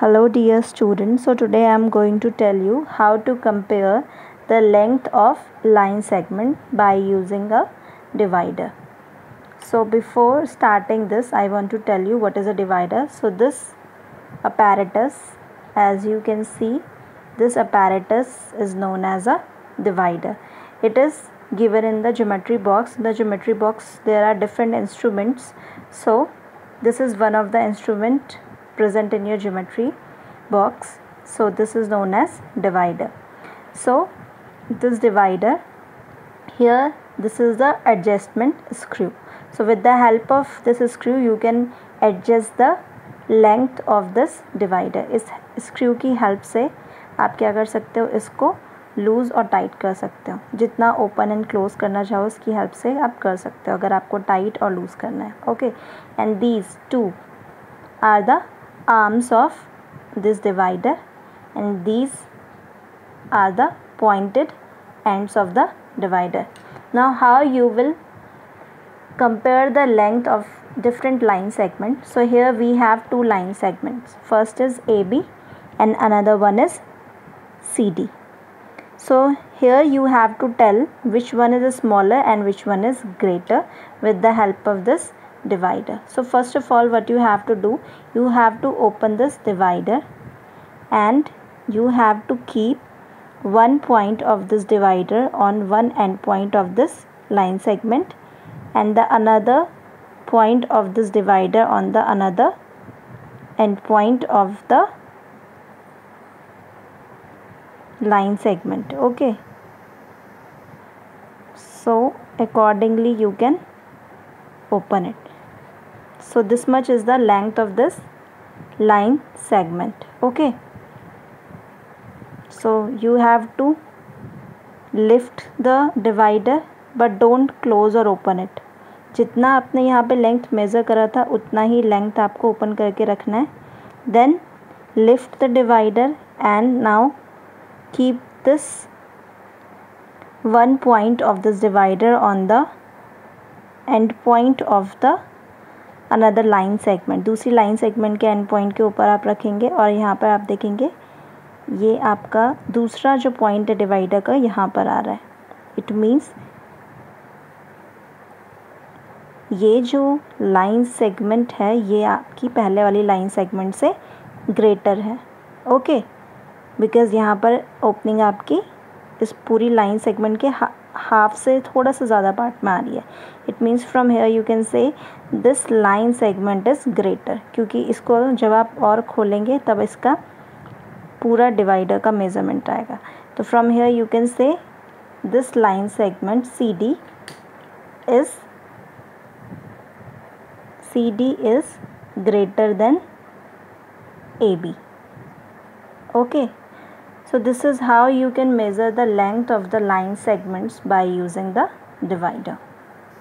Hello dear students, so today I am going to tell you how to compare the length of line segment by using a divider. So before starting this, I want to tell you what is a divider. So this apparatus, as you can see, this apparatus is known as a divider. It is given in the geometry box. In the geometry box there are different instruments. So this is one of the instrument present in your geometry box. So this is known as divider. So this divider here, this is the adjustment screw. So with the help of this screw you can adjust the length of this divider. इस screw की help से आप क्या कर सकते हो, इसको loose और टाइट कर सकते हो. जितना ओपन एंड क्लोज करना चाहो इसकी हेल्प से आप कर सकते हो, अगर आपको टाइट और लूज़ करना है. Okay, and these two are the arms of this divider and these are the pointed ends of the divider. Now how you will compare the length of different line segments. So here we have two line segments. First is AB and another one is CD. So here you have to tell which one is smaller and which one is greater with the help of this divider. So first of all, what you have to do, you have to open this divider and you have to keep one point of this divider on one end point of this line segment and the another point of this divider on the another end point of the line segment. Okay, so accordingly you can open it. So this much is the length of this line segment. Okay, so you have to lift the divider but don't close or open it. जितना आपने यहाँ पे length measure करा था उतना ही length आपको open करके रखना है. Then lift the divider and now keep this one point of this divider on the end point of the another line segment. दूसरी line segment के end point के ऊपर आप रखेंगे और यहाँ पर आप देखेंगे ये आपका दूसरा जो पॉइंट है डिवाइडर का यहाँ पर आ रहा है. इट मीन्स ये जो लाइन सेगमेंट है ये आपकी पहले वाली लाइन सेगमेंट से ग्रेटर है. ओके, बिकॉज़ यहाँ पर ओपनिंग आपकी इस पूरी लाइन सेगमेंट के हाफ से थोड़ा सा ज़्यादा पार्ट में आ रही है. It means from here you can say this line segment is greater, क्योंकि इसको जब आप और खोलेंगे तब इसका पूरा डिवाइडर का मेजरमेंट आएगा. तो from here you can say this line segment CD is greater than AB. Okay, so this is how you can measure the length of the line segments by using the divider.